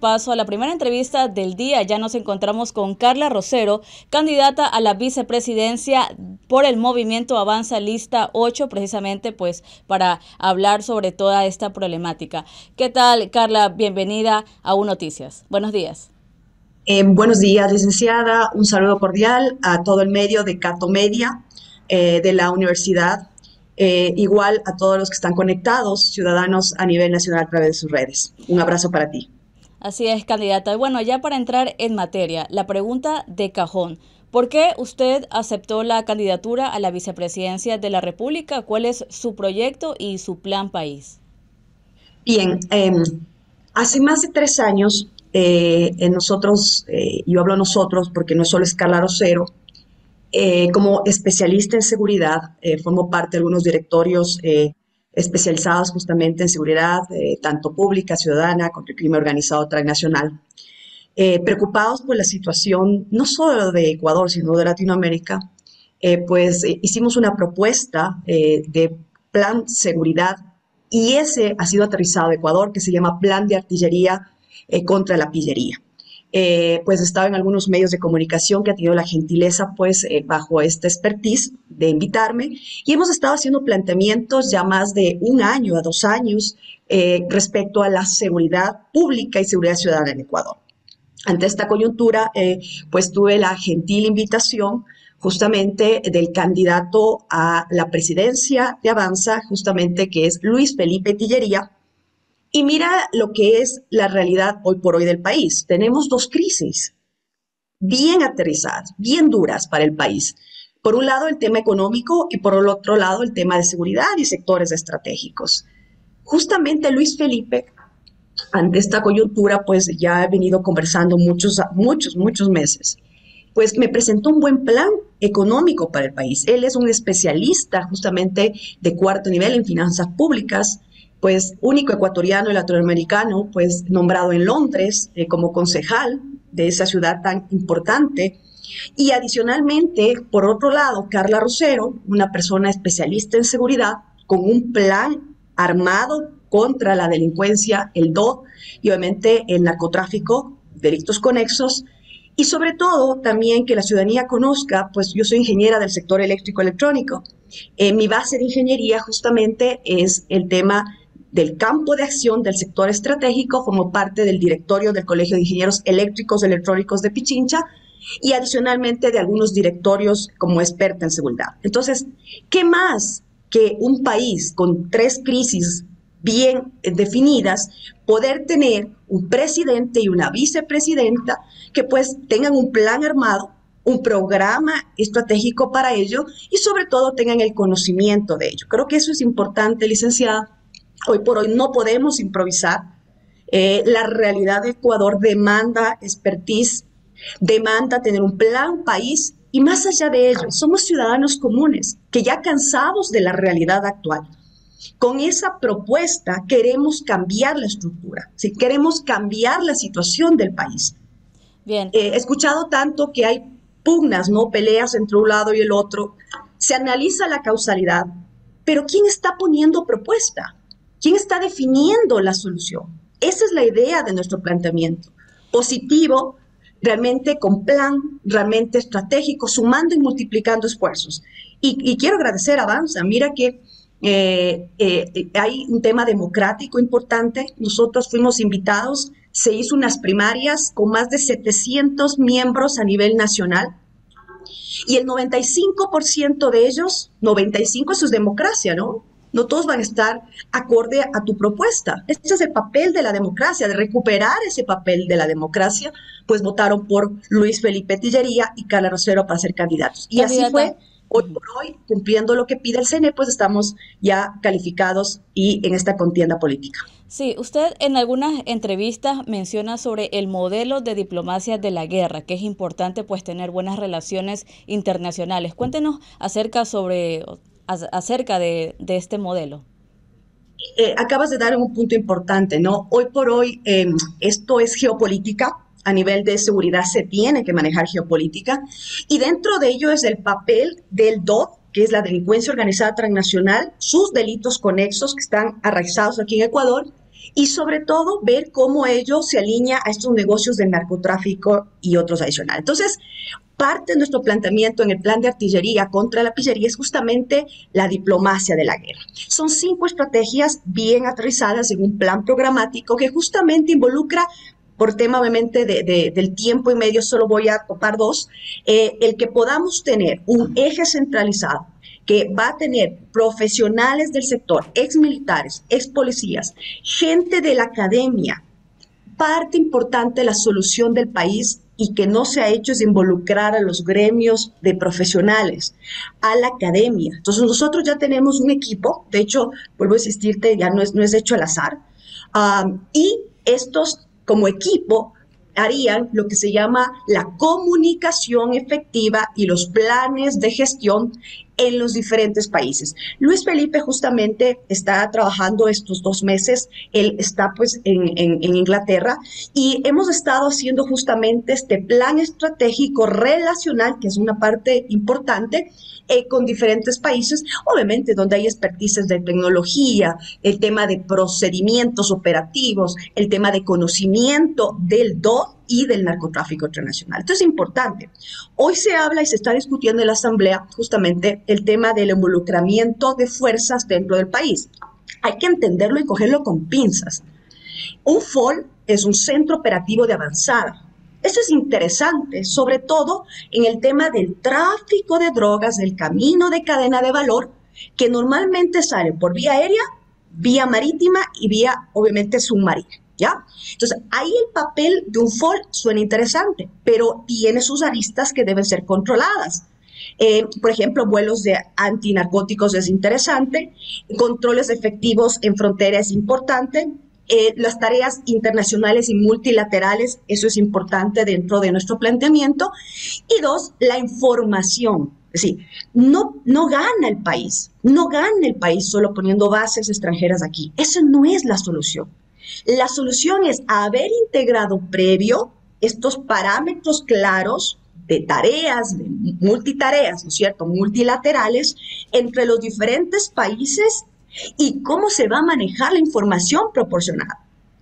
paso a la primera entrevista del día. Ya nos encontramos con Carla Rosero, candidata a la vicepresidencia por el movimiento Avanza Lista 8, precisamente pues para hablar sobre toda esta problemática. ¿Qué tal, Carla? Bienvenida a U Noticias. Buenos días. Buenos días, licenciada. Un saludo cordial a todo el medio de Cato Media, de la universidad, igual a todos los que están conectados, ciudadanos a nivel nacional a través de sus redes. Un abrazo para ti. Así es, candidata. Bueno, ya para entrar en materia, la pregunta de cajón. ¿Por qué usted aceptó la candidatura a la vicepresidencia de la República? ¿Cuál es su proyecto y su plan país? Bien, hace más de 3 años, nosotros, yo hablo nosotros porque no solo es Carla Rosero, como especialista en seguridad, formo parte de algunos directorios especializados justamente en seguridad, tanto pública, ciudadana, contra el crimen organizado transnacional. Preocupados por la situación no solo de Ecuador, sino de Latinoamérica, hicimos una propuesta de plan seguridad y ese ha sido aterrizado a Ecuador, que se llama Plan de Artillería contra la Pillería. Pues estaba en algunos medios de comunicación que ha tenido la gentileza, bajo esta expertise de invitarme, y hemos estado haciendo planteamientos ya más de 1 año a 2 años respecto a la seguridad pública y seguridad ciudadana en Ecuador. Ante esta coyuntura, pues tuve la gentil invitación justamente del candidato a la presidencia de Avanza, justamente que es Luis Felipe Tillería. Y mira lo que es la realidad hoy por hoy del país. Tenemos dos crisis bien aterrizadas, bien duras para el país. Por un lado, el tema económico y por el otro lado, el tema de seguridad y sectores estratégicos. Justamente Luis Felipe, ante esta coyuntura, pues ya he venido conversando muchos meses, pues me presentó un buen plan económico para el país. Él es un especialista justamente de cuarto nivel en finanzas públicas, pues único ecuatoriano y latinoamericano, pues nombrado en Londres como concejal de esa ciudad tan importante. Y adicionalmente, por otro lado, Carla Rosero, una persona especialista en seguridad, con un plan armado contra la delincuencia, el DOT, y obviamente el narcotráfico, delitos conexos, y sobre todo también que la ciudadanía conozca, pues yo soy ingeniera del sector eléctrico electrónico. Mi base de ingeniería justamente es el tema del campo de acción del sector estratégico, formo parte del directorio del Colegio de Ingenieros Eléctricos Electrónicos de Pichincha y adicionalmente de algunos directorios como experta en seguridad. Entonces, ¿qué más que un país con 3 crisis bien definidas, poder tener un presidente y una vicepresidenta que pues tengan un plan armado, un programa estratégico para ello y sobre todo tengan el conocimiento de ello? Creo que eso es importante, licenciada. Hoy por hoy no podemos improvisar. La realidad de Ecuador demanda expertise, demanda tener un plan país y más allá de ello, somos ciudadanos comunes que ya cansados de la realidad actual. Con esa propuesta queremos cambiar la estructura, ¿sí? Queremos cambiar la situación del país. Bien. He escuchado tanto que hay pugnas, ¿no? Peleas entre un lado y el otro. Se analiza la causalidad, pero ¿quién está poniendo propuesta? ¿Quién está definiendo la solución? Esa es la idea de nuestro planteamiento. Positivo, realmente con plan, realmente estratégico, sumando y multiplicando esfuerzos. Y quiero agradecer a Avanza. Mira que hay un tema democrático importante. Nosotros fuimos invitados, se hizo unas primarias con más de 700 miembros a nivel nacional y el 95% de ellos, 95%, eso es democracia, ¿no? No todos van a estar acorde a tu propuesta. Este es el papel de la democracia, de recuperar ese papel de la democracia, pues votaron por Luis Felipe Tillería y Carla Rosero para ser candidatos. Y así fue. Hoy por hoy, cumpliendo lo que pide el CNE, pues estamos ya calificados y en esta contienda política. Sí, usted en algunas entrevistas menciona sobre el modelo de diplomacia de la guerra, que es importante pues tener buenas relaciones internacionales. Cuéntenos acerca de este modelo. Acabas de dar un punto importante, ¿no? Hoy por hoy esto es geopolítica. A nivel de seguridad se tiene que manejar geopolítica y dentro de ello es el papel del DOT, que es la delincuencia organizada transnacional, sus delitos conexos que están arraigados aquí en Ecuador y sobre todo ver cómo ello se alinea a estos negocios del narcotráfico y otros adicionales. Entonces, parte de nuestro planteamiento en el plan de artillería contra la pillería es justamente la diplomacia de la guerra. Son 5 estrategias bien aterrizadas en un plan programático que justamente involucra, por tema obviamente del tiempo y medio, solo voy a topar 2, el que podamos tener un eje centralizado que va a tener profesionales del sector, ex militares, ex policías, gente de la academia. Parte importante de la solución del país y que no se ha hecho es involucrar a los gremios de profesionales, a la academia. Entonces nosotros ya tenemos un equipo, de hecho, vuelvo a insistirte, ya no es hecho al azar, y estos como equipo harían lo que se llama la comunicación efectiva y los planes de gestión en los diferentes países. Luis Felipe justamente está trabajando estos 2 meses, él está pues en Inglaterra y hemos estado haciendo justamente este plan estratégico relacional, que es una parte importante, con diferentes países, obviamente donde hay expertices de tecnología, el tema de procedimientos operativos, el tema de conocimiento del DOD y del narcotráfico internacional. Esto es importante. Hoy se habla y se está discutiendo en la Asamblea justamente el tema del involucramiento de fuerzas dentro del país. Hay que entenderlo y cogerlo con pinzas. Un FOL es un centro operativo de avanzada. Eso es interesante, sobre todo en el tema del tráfico de drogas, del camino de cadena de valor, que normalmente sale por vía aérea, vía marítima y vía, obviamente, submarina, ¿ya? Entonces, ahí el papel de un FOL suena interesante, pero tiene sus aristas que deben ser controladas. Por ejemplo, vuelos de antinarcóticos es interesante, controles efectivos en frontera es importante, las tareas internacionales y multilaterales, eso es importante dentro de nuestro planteamiento. Y 2, la información. Es decir, no gana el país solo poniendo bases extranjeras aquí. Esa no es la solución. La solución es haber integrado previo estos parámetros claros de tareas, de multitareas, ¿no es cierto?, multilaterales entre los diferentes países y cómo se va a manejar la información proporcionada.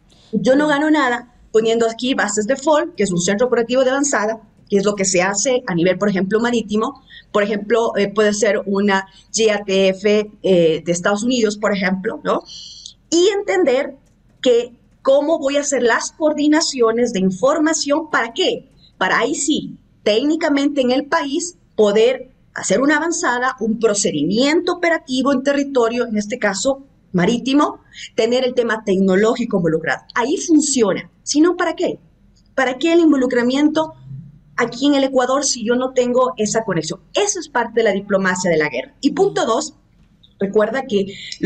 Yo no gano nada poniendo aquí bases de FOL, que es un centro operativo de avanzada, que es lo que se hace a nivel, por ejemplo, marítimo. Por ejemplo, puede ser una GATF de Estados Unidos, por ejemplo, ¿no? Y entender que cómo voy a hacer las coordinaciones de información, ¿para qué? Para ahí sí, técnicamente en el país, poder hacer una avanzada, un procedimiento operativo en territorio, en este caso marítimo, tener el tema tecnológico involucrado. Ahí funciona. Si no, ¿para qué? ¿Para qué el involucramiento aquí en el Ecuador si yo no tengo esa conexión? Eso es parte de la diplomacia de la guerra. Y punto 2, recuerda que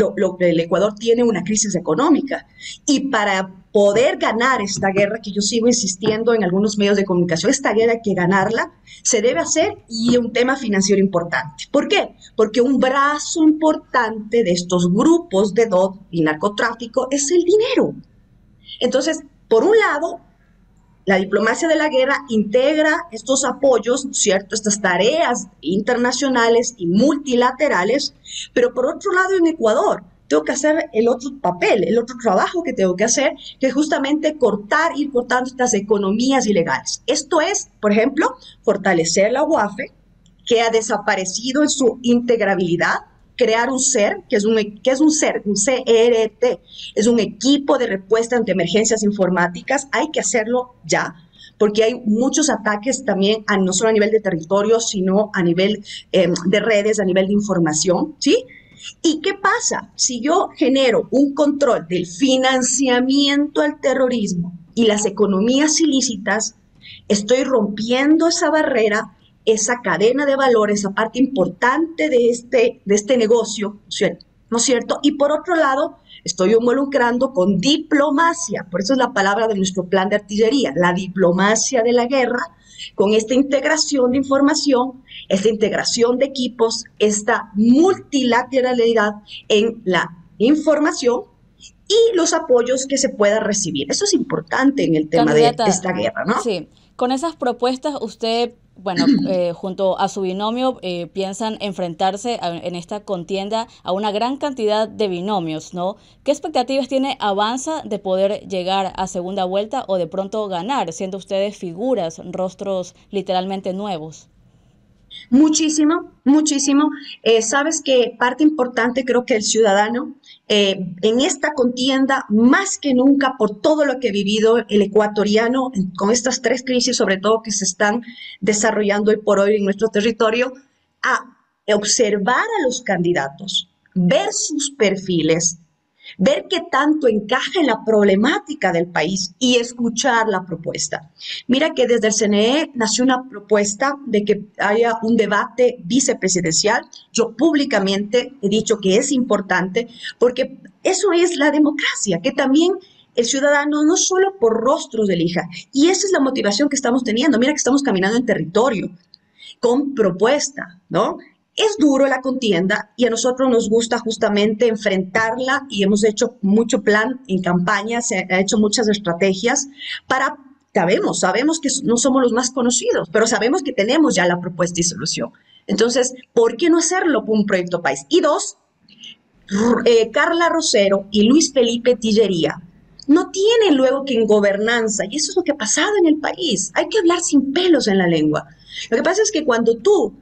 el Ecuador tiene una crisis económica y para poder ganar esta guerra, que yo sigo insistiendo en algunos medios de comunicación, esta guerra hay que ganarla, se debe hacer y un tema financiero importante. ¿Por qué? Porque un brazo importante de estos grupos de DOD y narcotráfico es el dinero. Entonces, por un lado, la diplomacia de la guerra integra estos apoyos, ¿cierto?, estas tareas internacionales y multilaterales, pero por otro lado en Ecuador tengo que hacer el otro papel, el otro trabajo que tengo que hacer, que es justamente ir cortando estas economías ilegales. Esto es, por ejemplo, fortalecer la UAFE, que ha desaparecido en su integrabilidad, crear un CERT, que es un CERT, un CERT, es un equipo de respuesta ante emergencias informáticas. Hay que hacerlo ya, porque hay muchos ataques también, no solo a nivel de territorio, sino a nivel de redes, a nivel de información, ¿sí? ¿Y qué pasa? Si yo genero un control del financiamiento al terrorismo y las economías ilícitas, estoy rompiendo esa barrera, esa cadena de valor, esa parte importante de este negocio, ¿no es cierto? Y por otro lado, estoy involucrando con diplomacia, por eso es la palabra de nuestro plan de artillería, la diplomacia de la guerra, con esta integración de información, esta integración de equipos, esta multilateralidad en la información y los apoyos que se pueda recibir. Eso es importante en el tema de esta guerra, ¿no? Sí. Con esas propuestas, ¿usted bueno, junto a su binomio, piensan enfrentarse en esta contienda a una gran cantidad de binomios, ¿no? ¿Qué expectativas tiene Avanza de poder llegar a segunda vuelta o de pronto ganar, siendo ustedes figuras, rostros literalmente nuevos? Muchísimo, muchísimo. Sabes que parte importante creo que el ciudadano en esta contienda, más que nunca por todo lo que ha vivido el ecuatoriano con estas tres crisis, sobre todo que se están desarrollando hoy por hoy en nuestro territorio, a observar a los candidatos, ver sus perfiles, ver qué tanto encaja en la problemática del país y escuchar la propuesta. Mira que desde el CNE nació una propuesta de que haya un debate vicepresidencial. Yo públicamente he dicho que es importante porque eso es la democracia, que también el ciudadano no solo por rostros elija. Y esa es la motivación que estamos teniendo. Mira que estamos caminando en territorio con propuesta, ¿no? Es duro la contienda y a nosotros nos gusta justamente enfrentarla y hemos hecho mucho plan en campaña, se ha hecho muchas estrategias para, sabemos que no somos los más conocidos, pero sabemos que tenemos ya la propuesta y solución. Entonces, ¿por qué no hacerlo por un proyecto país? Y dos, Carla Rosero y Luis Felipe Tillería no tienen luego que en gobernanza, y eso es lo que ha pasado en el país, hay que hablar sin pelos en la lengua. Lo que pasa es que cuando tú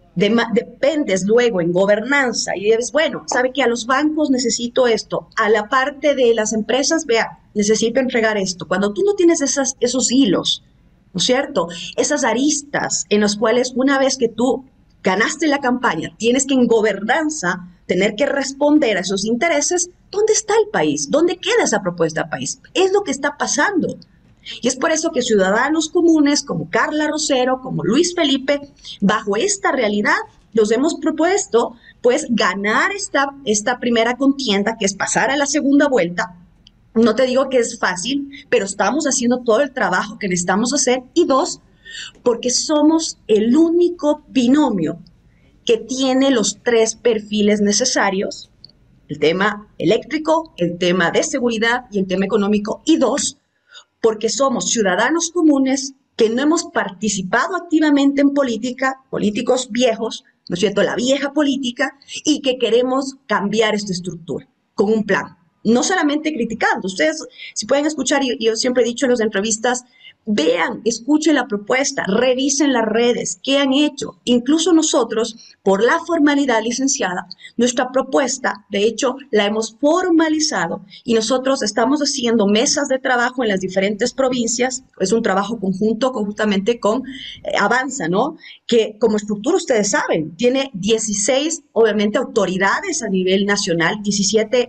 dependes luego en gobernanza y dices, bueno, sabe que a los bancos necesito esto, a la parte de las empresas, vea, necesito entregar esto. Cuando tú no tienes esos hilos, ¿no es cierto? Esas aristas en las cuales una vez que tú ganaste la campaña, tienes que en gobernanza tener que responder a esos intereses, ¿dónde está el país? ¿Dónde queda esa propuesta país? Es lo que está pasando. Y es por eso que ciudadanos comunes como Carla Rosero, como Luis Felipe, bajo esta realidad nos hemos propuesto pues ganar esta primera contienda, que es pasar a la segunda vuelta. No te digo que es fácil, pero estamos haciendo todo el trabajo que necesitamos hacer. Y dos, porque somos el único binomio que tiene los tres perfiles necesarios, el tema eléctrico, el tema de seguridad y el tema económico. Y dos, porque somos ciudadanos comunes que no hemos participado activamente en política, políticos viejos, ¿no es cierto?, la vieja política, y que queremos cambiar esta estructura con un plan. No solamente criticando, ustedes si pueden escuchar, y yo siempre he dicho en las entrevistas, vean, escuchen la propuesta, revisen las redes, qué han hecho. Incluso nosotros, por la formalidad licenciada, nuestra propuesta, de hecho, la hemos formalizado y nosotros estamos haciendo mesas de trabajo en las diferentes provincias. Es un trabajo conjuntamente con Avanza, ¿no? Que como estructura, ustedes saben, tiene 16, obviamente, autoridades a nivel nacional, 17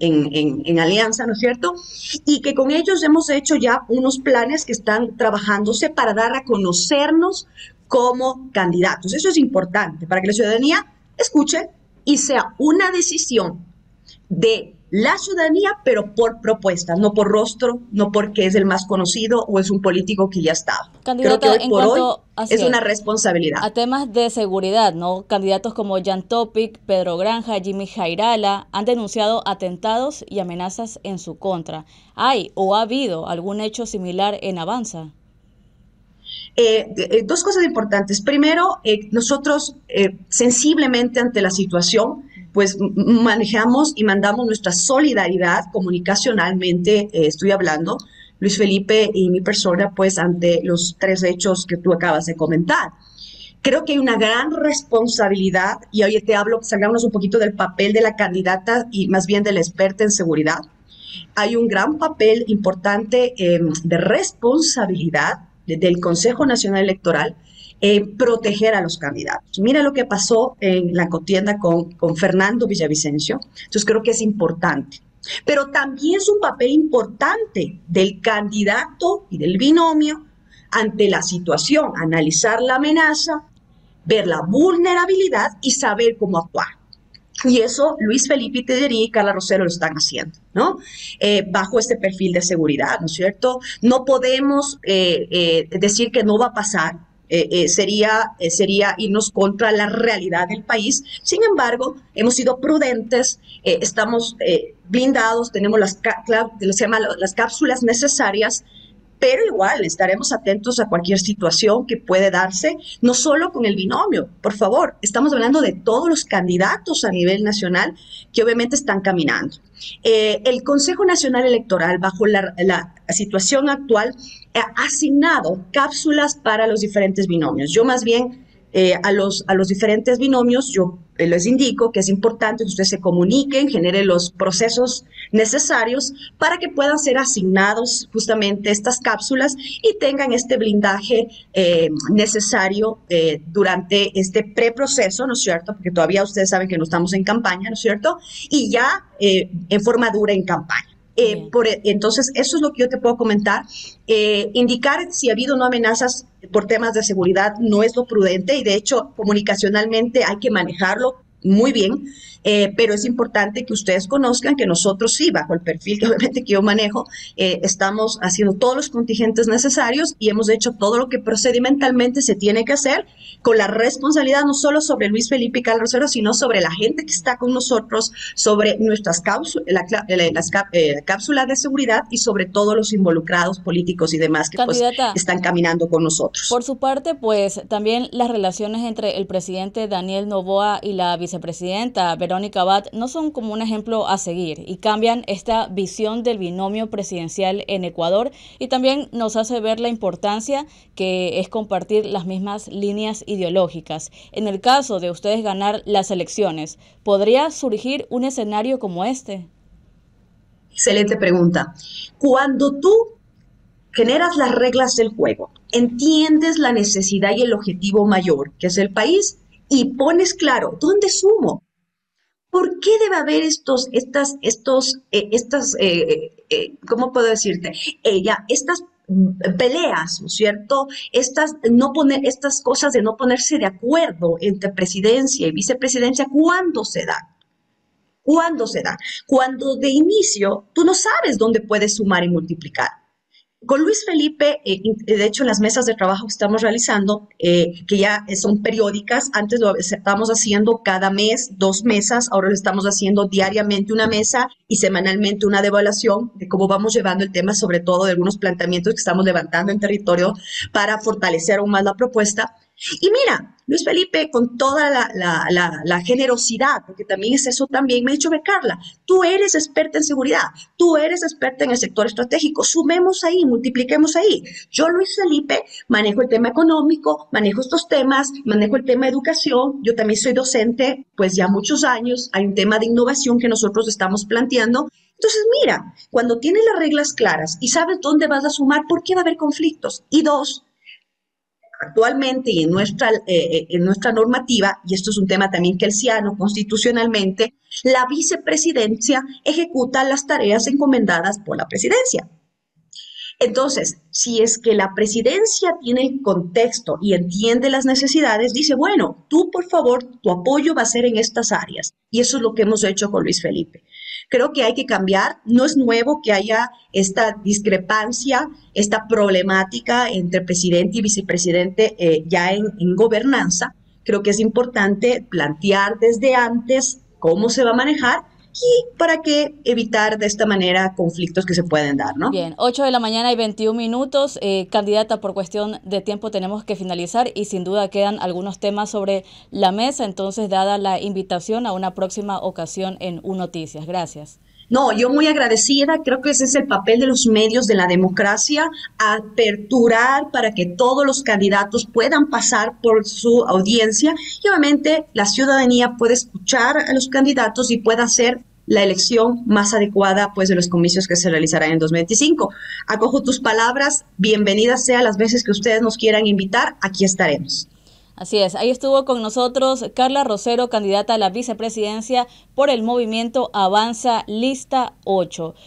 en alianza, ¿no es cierto? Y que con ellos hemos hecho ya unos planes que están trabajándose para dar a conocernos como candidatos. Eso es importante para que la ciudadanía escuche y sea una decisión de la ciudadanía, pero por propuestas, no por rostro, no porque es el más conocido o es un político que ya está. Creo que Candidata, hoy por hoy es una responsabilidad. A temas de seguridad, ¿no? Candidatos como Jan Topic, Pedro Granja, Jimmy Jairala han denunciado atentados y amenazas en su contra. ¿Hay o ha habido algún hecho similar en Avanza? Dos cosas importantes. Primero, nosotros sensiblemente ante la situación, pues manejamos y mandamos nuestra solidaridad comunicacionalmente, estoy hablando, Luis Felipe y mi persona, pues ante los tres hechos que tú acabas de comentar. Creo que hay una gran responsabilidad, y hoy te hablo, salgamos un poquito del papel de la candidata y más bien de la experta en seguridad. Hay un gran papel importante de responsabilidad del Consejo Nacional Electoral proteger a los candidatos. Mira lo que pasó en la contienda con Fernando Villavicencio. Entonces creo que es importante. Pero también es un papel importante del candidato y del binomio ante la situación, analizar la amenaza, ver la vulnerabilidad y saber cómo actuar. Y eso Luis Felipe Tillería y Carla Rosero lo están haciendo, ¿no? Bajo este perfil de seguridad, ¿no es cierto? No podemos decir que no va a pasar, sería irnos contra la realidad del país. Sin embargo, hemos sido prudentes, estamos blindados, tenemos las cápsulas necesarias, pero igual estaremos atentos a cualquier situación que puede darse, no solo con el binomio, por favor, estamos hablando de todos los candidatos a nivel nacional que obviamente están caminando. El Consejo Nacional Electoral, bajo la situación actual, ha asignado cápsulas para los diferentes binomios. Yo más bien a los diferentes binomios, yo les indico que es importante que ustedes se comuniquen, generen los procesos necesarios para que puedan ser asignados justamente estas cápsulas y tengan este blindaje necesario durante este preproceso, ¿no es cierto? Porque todavía ustedes saben que no estamos en campaña, ¿no es cierto? Y ya en forma dura en campaña. Entonces, eso es lo que yo te puedo comentar. Indicar si ha habido o no amenazas por temas de seguridad no es lo prudente y de hecho comunicacionalmente hay que manejarlo muy bien, pero es importante que ustedes conozcan que nosotros sí, bajo el perfil que obviamente que yo manejo, estamos haciendo todos los contingentes necesarios y hemos hecho todo lo que procedimentalmente se tiene que hacer con la responsabilidad no solo sobre Luis Felipe y Karla Rosero, sino sobre la gente que está con nosotros, sobre nuestras cápsulas de seguridad y sobre todos los involucrados políticos y demás que pues, están caminando con nosotros. Por su parte, pues también las relaciones entre el presidente Daniel Noboa y la vicepresidenta Verónica Abad no son como un ejemplo a seguir y cambian esta visión del binomio presidencial en Ecuador y también nos hace ver la importancia que es compartir las mismas líneas ideológicas. En el caso de ustedes ganar las elecciones, ¿podría surgir un escenario como este? Excelente pregunta. Cuando tú generas las reglas del juego, entiendes la necesidad y el objetivo mayor, que es el país, y pones claro, ¿dónde sumo? ¿Por qué debe haber ¿cómo puedo decirte? Estas peleas, ¿no es cierto? Estas cosas de no ponerse de acuerdo entre presidencia y vicepresidencia, ¿cuándo se da? ¿Cuándo se da? Cuando de inicio tú no sabes dónde puedes sumar y multiplicar. Con Luis Felipe, de hecho, en las mesas de trabajo que estamos realizando, que ya son periódicas, antes lo estábamos haciendo cada mes, 2 mesas, ahora lo estamos haciendo diariamente una mesa y semanalmente una devaluación de cómo vamos llevando el tema, sobre todo de algunos planteamientos que estamos levantando en territorio para fortalecer aún más la propuesta. Y mira, Luis Felipe, con toda la generosidad, porque también es eso también, me ha dicho, Carla, tú eres experta en seguridad, tú eres experta en el sector estratégico, sumemos ahí, multipliquemos ahí. Yo, Luis Felipe, manejo el tema económico, manejo estos temas, manejo el tema de educación, yo también soy docente, pues ya muchos años, hay un tema de innovación que nosotros estamos planteando. Entonces, mira, cuando tienes las reglas claras y sabes dónde vas a sumar, ¿por qué va a haber conflictos? Y 2, actualmente y en nuestra normativa, y esto es un tema también kelsiano constitucionalmente, la vicepresidencia ejecuta las tareas encomendadas por la presidencia. Entonces, si es que la presidencia tiene el contexto y entiende las necesidades, dice, bueno, tú por favor, tu apoyo va a ser en estas áreas. Y eso es lo que hemos hecho con Luis Felipe. Creo que hay que cambiar, no es nuevo que haya esta discrepancia, esta problemática entre presidente y vicepresidente ya en gobernanza. Creo que es importante plantear desde antes cómo se va a manejar y para que evitar de esta manera conflictos que se pueden dar, ¿no? Bien, 8 de la mañana y 21 minutos. Candidata, por cuestión de tiempo tenemos que finalizar y sin duda quedan algunos temas sobre la mesa, entonces dada la invitación a una próxima ocasión en UNoticias. Gracias. No, yo muy agradecida, creo que ese es el papel de los medios de la democracia, aperturar para que todos los candidatos puedan pasar por su audiencia y obviamente la ciudadanía puede escuchar a los candidatos y pueda hacer la elección más adecuada pues de los comicios que se realizarán en 2025. Acojo tus palabras, bienvenidas sea las veces que ustedes nos quieran invitar, aquí estaremos. Así es, ahí estuvo con nosotros Karla Rosero, candidata a la vicepresidencia por el movimiento Avanza Lista 8.